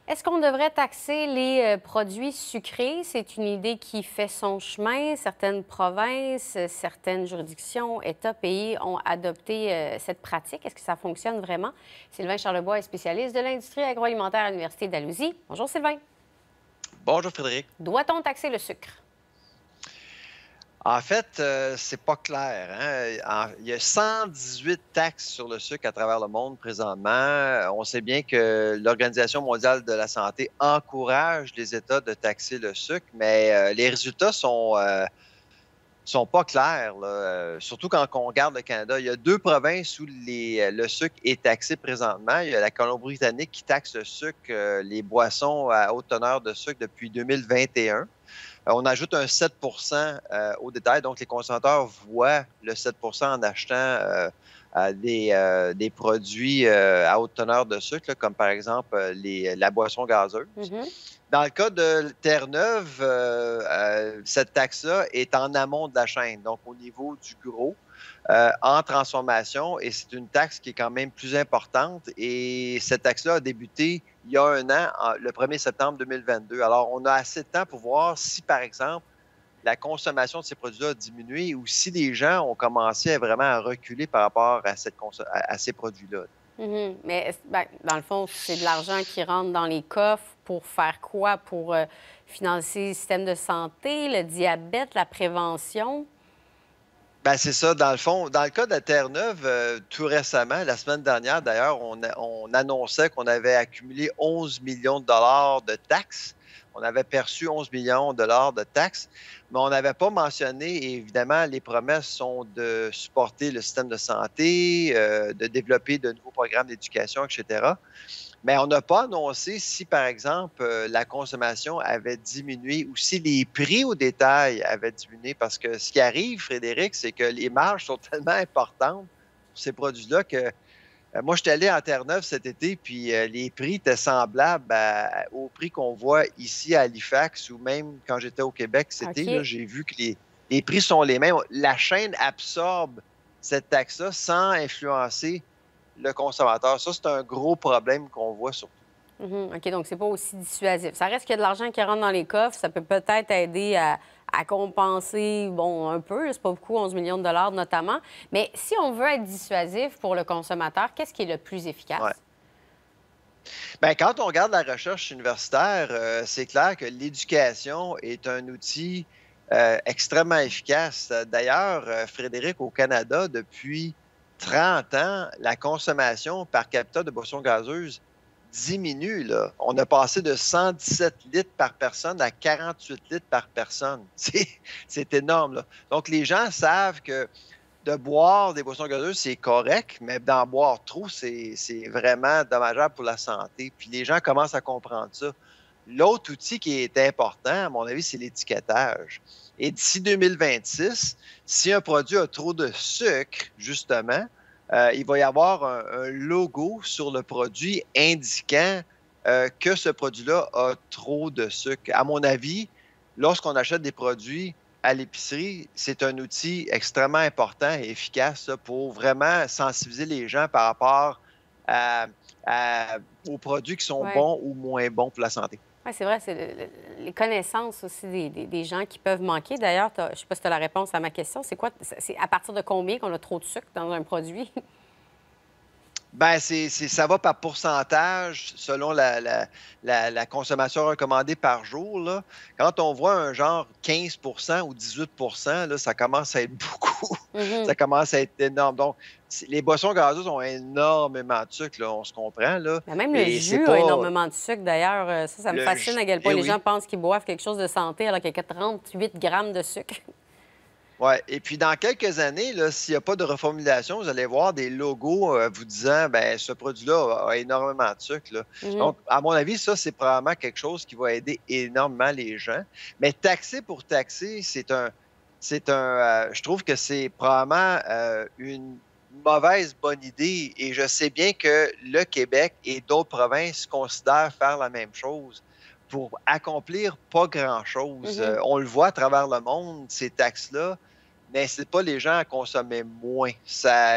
Est-ce qu'on devrait taxer les produits sucrés? C'est une idée qui fait son chemin. Certaines provinces, certaines juridictions, États, pays ont adopté cette pratique. Est-ce que ça fonctionne vraiment? Sylvain Charlebois est spécialiste de l'industrie agroalimentaire à l'Université d'Alousie. Bonjour Sylvain. Bonjour Frédéric. Doit-on taxer le sucre? En fait, c'est pas clair, hein. Il y a 118 taxes sur le sucre à travers le monde présentement. On sait bien que l'Organisation mondiale de la santé encourage les États de taxer le sucre, mais les résultats sont pas clairs, là. Surtout quand on regarde le Canada. Il y a deux provinces où le sucre est taxé présentement. Il y a la Colombie-Britannique qui taxe le sucre, les boissons à haute teneur de sucre depuis 2021. On ajoute un 7 au détail, donc les consommateurs voient le 7 en achetant des produits à haute teneur de sucre, là, comme par exemple la boisson gazeuse. Mhm. Dans le cas de Terre-Neuve, cette taxe-là est en amont de la chaîne, donc au niveau du gros, en transformation, et c'est une taxe qui est quand même plus importante. Et cette taxe-là a débuté il y a un an, le 1er septembre 2022. Alors, on a assez de temps pour voir si, par exemple, la consommation de ces produits-là a diminué ou si les gens ont commencé vraiment à reculer par rapport à ces produits-là. Mhm. Mais ben, dans le fond, c'est de l'argent qui rentre dans les coffres pour faire quoi? Pour financer le système de santé, le diabète, la prévention? Ben, c'est ça, dans le fond. Dans le cas de la Terre-Neuve, tout récemment, la semaine dernière, d'ailleurs, on annonçait qu'on avait accumulé 11 millions de dollars de taxes. On avait perçu 11 millions de dollars de taxes, mais on n'avait pas mentionné, et évidemment, les promesses sont de supporter le système de santé, de développer de nouveaux programmes d'éducation, etc. Mais on n'a pas annoncé si, par exemple, la consommation avait diminué ou si les prix au détail avaient diminué. Parce que ce qui arrive, Frédéric, c'est que les marges sont tellement importantes pour ces produits-là que moi, je suis allé en Terre-Neuve cet été, puis les prix étaient semblables au prix qu'on voit ici à Halifax ou même quand j'étais au Québec cet été, là, OK. j'ai vu que les prix sont les mêmes. La chaîne absorbe cette taxe-là sans influencer le consommateur. Ça, c'est un gros problème qu'on voit surtout. Mhm. OK, donc c'est pas aussi dissuasif. Ça reste qu'il y a de l'argent qui rentre dans les coffres. Ça peut peut-être aider à compenser, bon, un peu. C'est pas beaucoup, 11 millions de dollars notamment. Mais si on veut être dissuasif pour le consommateur, qu'est-ce qui est le plus Ouais. efficace? Ben, quand on regarde la recherche universitaire, c'est clair que l'éducation est un outil extrêmement efficace. D'ailleurs, Frédéric, au Canada, depuis 30 ans, la consommation par capita de boissons gazeuses diminue, là. On a passé de 117 litres par personne à 48 litres par personne. C'est énorme, là. Donc, les gens savent que de boire des boissons gazeuses, c'est correct, mais d'en boire trop, c'est vraiment dommageable pour la santé. Puis les gens commencent à comprendre ça. L'autre outil qui est important, à mon avis, c'est l'étiquetage. Et d'ici 2026, si un produit a trop de sucre, justement, il va y avoir un logo sur le produit indiquant que ce produit-là a trop de sucre. À mon avis, lorsqu'on achète des produits à l'épicerie, c'est un outil extrêmement important et efficace là, pour vraiment sensibiliser les gens par rapport à- aux produits qui sont Oui. bons ou moins bons pour la santé. Oui, c'est vrai, c'est les connaissances aussi des gens qui peuvent manquer. D'ailleurs, je ne sais pas si tu as la réponse à ma question. C'est quoi? C'est à partir de combien qu'on a trop de sucre dans un produit? Ben, ça va par pourcentage selon la consommation recommandée par jour, là. Quand on voit un genre 15 ou 18 là, ça commence à être beaucoup. Ça Mhm. commence à être énorme. Donc, les boissons gazeuses ont énormément de sucre, là, on se comprend, là. Ben, même le Et c'est jus a pas énormément de sucre, d'ailleurs. Ça me le fascine à quel point eh les gens oui. pensent qu'ils boivent quelque chose de santé alors qu'il y a que 38 grammes de sucre. Ouais. Et puis dans quelques années, là, s'il n'y a pas de reformulation, vous allez voir des logos vous disant ben ce produit-là a énormément de sucre, là. Mhm. Donc, à mon avis, ça, c'est probablement quelque chose qui va aider énormément les gens. Mais taxer pour taxer, je trouve que c'est probablement une mauvaise bonne idée. Et je sais bien que le Québec et d'autres provinces considèrent faire la même chose pour accomplir pas grand-chose. Mhm. On le voit à travers le monde, ces taxes-là n'incite pas les gens à consommer moins.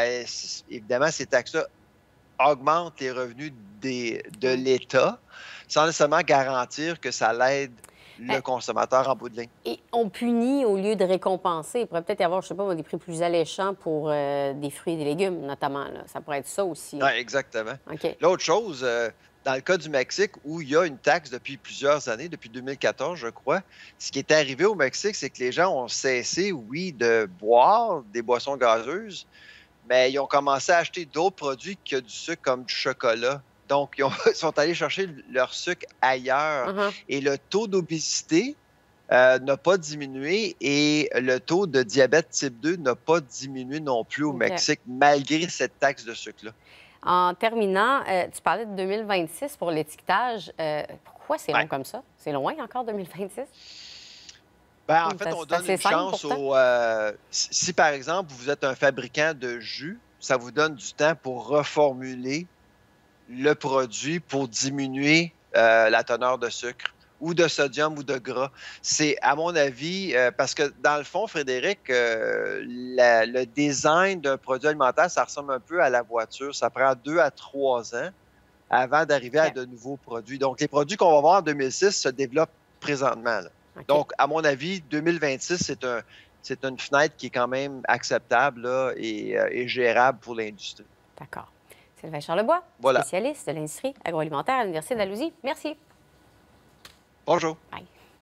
Évidemment, ces taxes-là augmentent les revenus de l'État. sans nécessairement garantir que ça l'aide le Ben, consommateur en bout de ligne. et on punit au lieu de récompenser. Il pourrait peut-être y avoir, je sais pas, des prix plus alléchants pour des fruits et des légumes, notamment. Là. Ça pourrait être ça aussi. Ouais, exactement. OK. L'autre chose, dans le cas du Mexique, où il y a une taxe depuis plusieurs années, depuis 2014, je crois, ce qui est arrivé au Mexique, c'est que les gens ont cessé, oui, de boire des boissons gazeuses, mais ils ont commencé à acheter d'autres produits que du sucre, comme du chocolat. Donc, ils sont allés chercher leur sucre ailleurs. Uh-huh. Et le taux d'obésité n'a pas diminué et le taux de diabète type 2 n'a pas diminué non plus au OK. Mexique, malgré cette taxe de sucre-là. En terminant, tu parlais de 2026 pour l'étiquetage. Pourquoi c'est long Ouais. comme ça? C'est loin encore, 2026? Ben, en fait, on C'est donne assez une simple chance pourtant. au. Si, par exemple, vous êtes un fabricant de jus, ça vous donne du temps pour reformuler le produit pour diminuer la teneur de sucre ou de sodium ou de gras. C'est, à mon avis, parce que dans le fond, Frédéric, le design d'un produit alimentaire, ça ressemble un peu à la voiture. Ça prend 2 à 3 ans avant d'arriver à OK. de nouveaux produits. Donc, les produits qu'on va voir en 2006 se développent présentement, là. OK. Donc, à mon avis, 2026, c'est une fenêtre qui est quand même acceptable là, et gérable pour l'industrie. D'accord. Sylvain Charlebois, Voilà. spécialiste de l'industrie agroalimentaire à l'Université d'Alousie. Merci. Bonjour. Bye.